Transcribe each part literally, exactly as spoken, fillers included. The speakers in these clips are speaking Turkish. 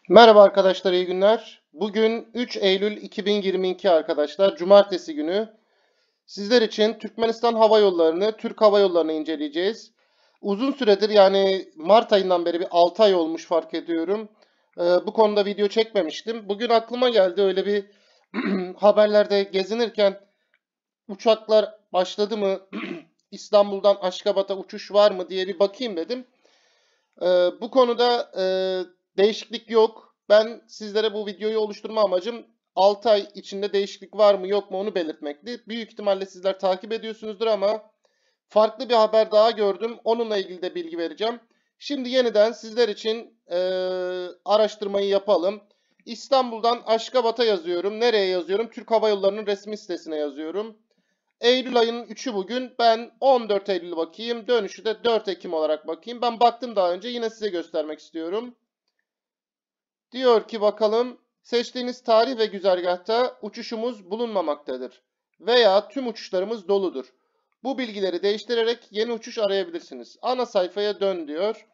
Merhaba arkadaşlar, iyi günler. Bugün üç Eylül iki bin yirmi iki arkadaşlar, Cumartesi günü. Sizler için Türkmenistan Hava Yolları'nı, Türk Hava Yolları'nı inceleyeceğiz. Uzun süredir yani Mart ayından beri bir altı ay olmuş fark ediyorum. Ee, bu konuda video çekmemiştim. Bugün aklıma geldi öyle bir haberlerde gezinirken uçaklar başladı mı, İstanbul'dan Aşkabat'a uçuş var mı diye bir bakayım dedim. Ee, bu konuda e, değişiklik yok. Ben sizlere bu videoyu oluşturma amacım altı ay içinde değişiklik var mı yok mu onu belirtmekti. Büyük ihtimalle sizler takip ediyorsunuzdur ama farklı bir haber daha gördüm. Onunla ilgili de bilgi vereceğim. Şimdi yeniden sizler için e, araştırmayı yapalım. İstanbul'dan Aşkabat'a yazıyorum. Nereye yazıyorum? Türk Hava Yolları'nın resmi sitesine yazıyorum. Eylül ayının üçü bugün. Ben on dört Eylül bakayım. Dönüşü de dört Ekim olarak bakayım. Ben baktım daha önce. Yine size göstermek istiyorum. Diyor ki bakalım. Seçtiğiniz tarih ve güzergahta uçuşumuz bulunmamaktadır. Veya tüm uçuşlarımız doludur. Bu bilgileri değiştirerek yeni uçuş arayabilirsiniz. Ana sayfaya dön diyor.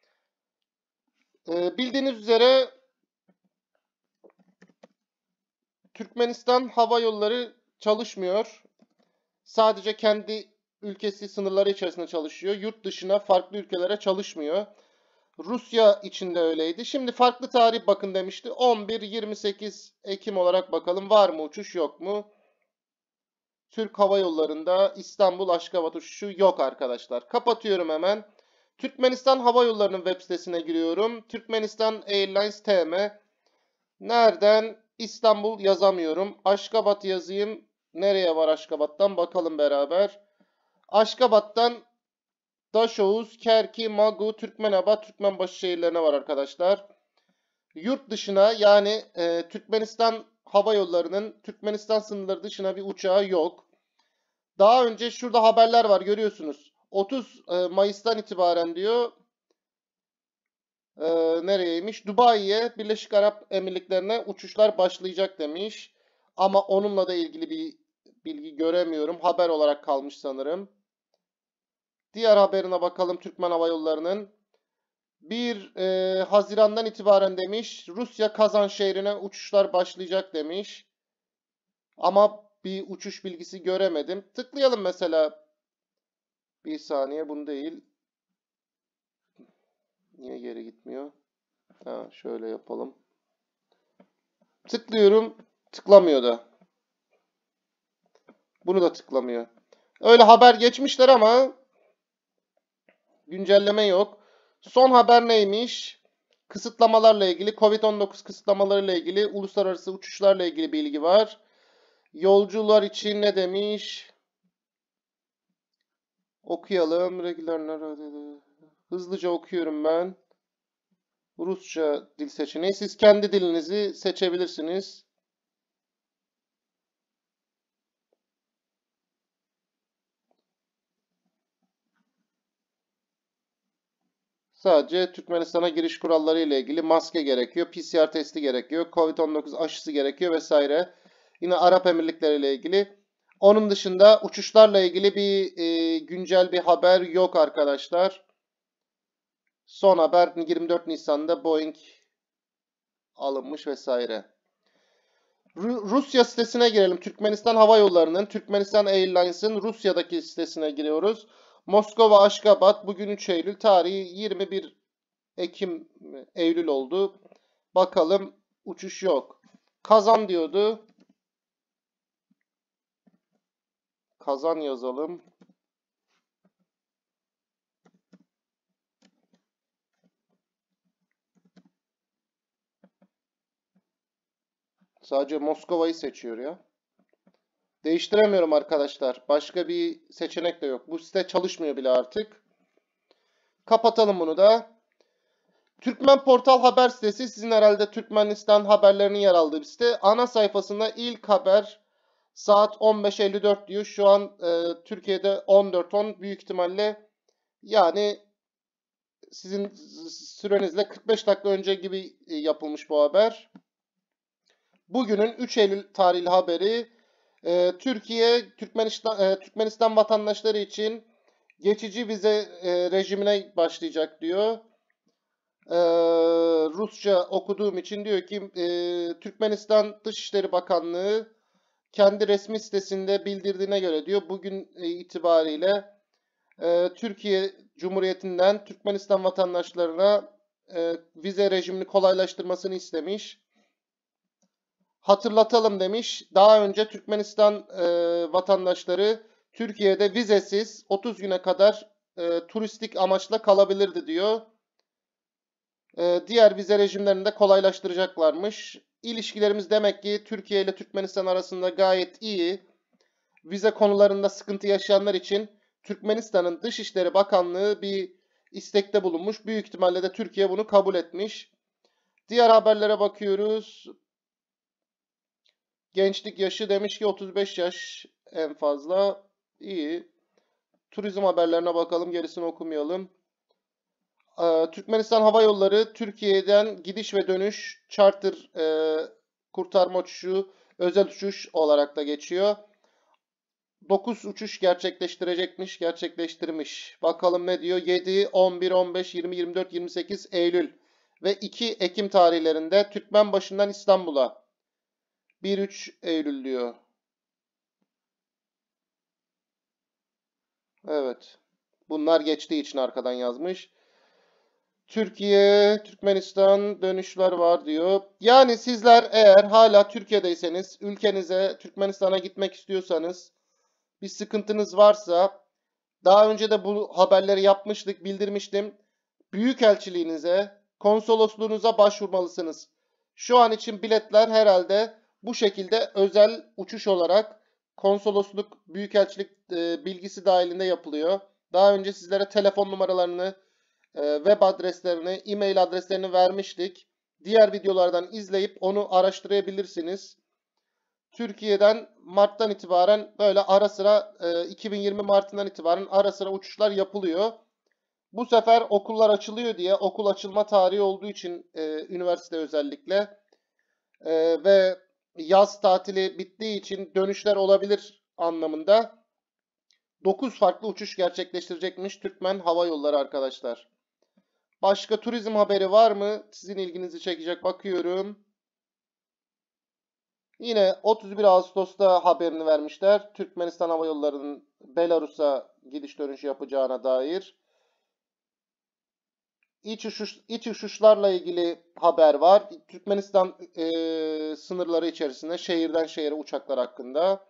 Ee, bildiğiniz üzere Türkmenistan Hava Yolları çalışmıyor. Sadece kendi ülkesi sınırları içerisinde çalışıyor. Yurt dışına, farklı ülkelere çalışmıyor. Rusya için de öyleydi. Şimdi farklı tarih bakın demişti. on bir yirmi sekiz Ekim olarak bakalım. Var mı uçuş yok mu? Türk Hava Yolları'nda İstanbul Aşkabat uçuşu yok arkadaşlar. Kapatıyorum hemen. Türkmenistan Hava Yolları'nın web sitesine giriyorum. Türkmenistan Airlines T M. Nereden? İstanbul yazamıyorum. Aşkabat yazayım. Nereye var Aşkabat'tan? Bakalım beraber. Aşkabat'tan Daşoğuz, Kerki, Magu, Türkmenabad, Türkmenbaşı şehirlerine var arkadaşlar. Yurt dışına yani e, Türkmenistan Hava Yolları'nın Türkmenistan sınırları dışına bir uçağı yok. Daha önce şurada haberler var görüyorsunuz. otuz Mayıs'tan itibaren diyor e, nereyeymiş? Dubai'ye, Birleşik Arap Emirlikleri'ne uçuşlar başlayacak demiş. Ama onunla da ilgili bir bilgi göremiyorum. Haber olarak kalmış sanırım. Diğer haberine bakalım Türkmen Hava Yolları'nın. bir e, Haziran'dan itibaren demiş Rusya Kazan şehrine uçuşlar başlayacak demiş. Ama bir uçuş bilgisi göremedim. Tıklayalım mesela. Bir saniye bunu değil. Niye geri gitmiyor? Ha, şöyle yapalım. Tıklıyorum. Tıklamıyor da. Bunu da tıklamıyor. Öyle haber geçmişler ama güncelleme yok. Son haber neymiş? Kısıtlamalarla ilgili, Covid on dokuz kısıtlamalarıyla ilgili, uluslararası uçuşlarla ilgili bilgi var. Yolcular için ne demiş? Okuyalım. Hızlıca okuyorum ben. Rusça dil seçeneği. Siz kendi dilinizi seçebilirsiniz. Sadece Türkmenistan'a giriş kuralları ile ilgili maske gerekiyor, P C R testi gerekiyor, Covid on dokuz aşısı gerekiyor vesaire. Yine Arap Emirlikleri ile ilgili. Onun dışında uçuşlarla ilgili bir e, güncel bir haber yok arkadaşlar. Son haber yirmi dört Nisan'da Boeing alınmış vesaire. Rusya sitesine girelim. Türkmenistan Hava Yolları'nın, Türkmenistan Airlines'ın Rusya'daki sitesine giriyoruz. Moskova Aşgabat bugün üç Eylül tarihi yirmi bir Ekim Eylül oldu. Bakalım uçuş yok. Kazan diyordu. Kazan yazalım. Sadece Moskova'yı seçiyor ya. Değiştiremiyorum arkadaşlar. Başka bir seçenek de yok. Bu site çalışmıyor bile artık. Kapatalım bunu da. Türkmen Portal haber sitesi sizin herhalde Türkmenistan haberlerinin yer aldığı bir site. Ana sayfasında ilk haber saat on beş elli dört diyor. Şu an e, Türkiye'de on dört on büyük ihtimalle yani sizin sürenizle kırk beş dakika önce gibi yapılmış bu haber. Bugünün üç Eylül tarihli haberi e, Türkiye Türkmenistan, e, Türkmenistan vatandaşları için geçici vize e, rejimine başlayacak diyor. Ee, Rusça okuduğum için diyor ki e, Türkmenistan Dışişleri Bakanlığı kendi resmi sitesinde bildirdiğine göre diyor bugün e, itibariyle e, Türkiye Cumhuriyeti'nden Türkmenistan vatandaşlarına e, vize rejimini kolaylaştırmasını istemiş. Hatırlatalım demiş. Daha önce Türkmenistan e, vatandaşları Türkiye'de vizesiz otuz güne kadar e, turistik amaçla kalabilirdi diyor. E, diğer vize rejimlerini de kolaylaştıracaklarmış. İlişkilerimiz demek ki Türkiye ile Türkmenistan arasında gayet iyi. Vize konularında sıkıntı yaşayanlar için Türkmenistan'ın Dışişleri Bakanlığı bir istekte bulunmuş. Büyük ihtimalle de Türkiye bunu kabul etmiş. Diğer haberlere bakıyoruz. Gençlik yaşı demiş ki otuz beş yaş en fazla. İyi. Turizm haberlerine bakalım. Gerisini okumayalım. Ee, Türkmenistan Hava Yolları Türkiye'den gidiş ve dönüş charter e, kurtarma uçuşu, özel uçuş olarak da geçiyor. dokuz uçuş gerçekleştirecekmiş, gerçekleştirmiş. Bakalım ne diyor? yedi, on bir, on beş, yirmi, yirmi dört, yirmi sekiz Eylül ve iki Ekim tarihlerinde Türkmenbaşı'ndan İstanbul'a. bir üç Eylül diyor. Evet. Bunlar geçtiği için arkadan yazmış. Türkiye, Türkmenistan dönüşler var diyor. Yani sizler eğer hala Türkiye'deyseniz, ülkenize, Türkmenistan'a gitmek istiyorsanız, bir sıkıntınız varsa, daha önce de bu haberleri yapmıştık, bildirmiştim. Büyükelçiliğinize, konsolosluğunuza başvurmalısınız. Şu an için biletler herhalde bu şekilde özel uçuş olarak konsolosluk, büyükelçilik e, bilgisi dahilinde yapılıyor. Daha önce sizlere telefon numaralarını, e, web adreslerini, e-mail adreslerini vermiştik. Diğer videolardan izleyip onu araştırabilirsiniz. Türkiye'den Mart'tan itibaren böyle ara sıra e, iki bin yirmi Mart'ından itibaren ara sıra uçuşlar yapılıyor. Bu sefer okullar açılıyor diye, okul açılma tarihi olduğu için e, üniversite özellikle e, ve yaz tatili bittiği için dönüşler olabilir anlamında dokuz farklı uçuş gerçekleştirecekmiş Türkmen Hava Yolları arkadaşlar. Başka turizm haberi var mı? Sizin ilginizi çekecek bakıyorum. Yine otuz bir Ağustos'ta haberini vermişler. Türkmenistan Hava Yolları'nın Belarus'a gidiş dönüş yapacağına dair. İç, uçuş, iç uçuşlarla ilgili haber var. Türkmenistan e, sınırları içerisinde şehirden şehire uçaklar hakkında.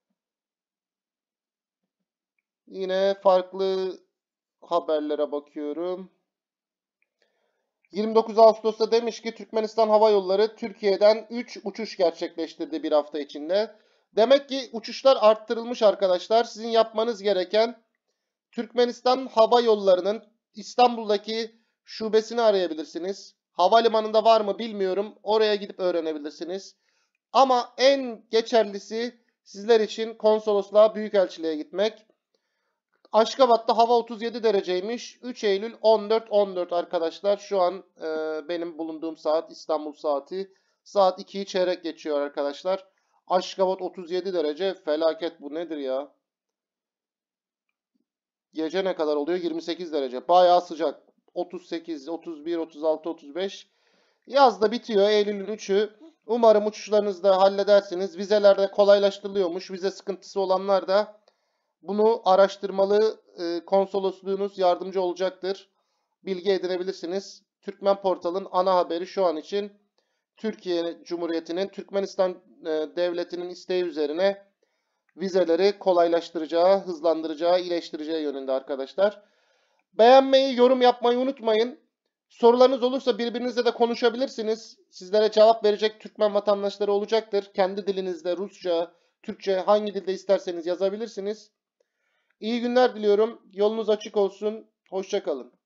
Yine farklı haberlere bakıyorum. yirmi dokuz Ağustos'ta demiş ki Türkmenistan Hava Yolları Türkiye'den üç uçuş gerçekleştirdi bir hafta içinde. Demek ki uçuşlar arttırılmış arkadaşlar. Sizin yapmanız gereken Türkmenistan Hava Yolları'nın İstanbul'daki şubesini arayabilirsiniz. Havalimanında var mı bilmiyorum. Oraya gidip öğrenebilirsiniz. Ama en geçerlisi sizler için konsolosluğa, büyükelçiliğe gitmek. Aşkabat'ta hava otuz yedi dereceymiş. üç Eylül on dört on dört arkadaşlar. Şu an e, benim bulunduğum saat İstanbul saati. Saat ikiyi çeyrek geçiyor arkadaşlar. Aşkabat otuz yedi derece. Felaket bu nedir ya? Gece ne kadar oluyor? yirmi sekiz derece. Bayağı sıcak. otuz sekiz, otuz bir, otuz altı, otuz beş. Yaz da bitiyor. Eylül'ün üçü. Umarım uçuşlarınızı da halledersiniz. Vizeler de kolaylaştırılıyormuş. Vize sıkıntısı olanlar da bunu araştırmalı, e, konsolosluğunuz yardımcı olacaktır. Bilgi edinebilirsiniz. Türkmen Portal'ın ana haberi şu an için Türkiye Cumhuriyeti'nin Türkmenistan e, Devleti'nin isteği üzerine vizeleri kolaylaştıracağı, hızlandıracağı, iyileştireceği yönünde arkadaşlar. Beğenmeyi, yorum yapmayı unutmayın. Sorularınız olursa birbirinizle de konuşabilirsiniz. Sizlere cevap verecek Türkmen vatandaşları olacaktır. Kendi dilinizde Rusça, Türkçe hangi dilde isterseniz yazabilirsiniz. İyi günler diliyorum. Yolunuz açık olsun. Hoşça kalın.